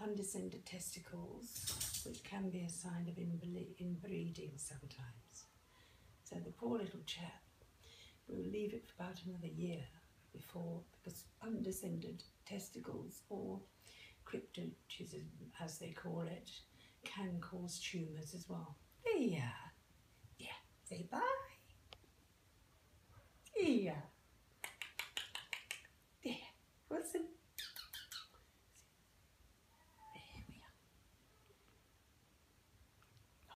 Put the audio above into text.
undescended testicles, which can be a sign of inbreeding sometimes. So the poor little chap, we'll leave it for about another year before, because undescended testicles, or cryptorchidism as they call it, can cause tumours as well. Yeah. Say bye. Yeah.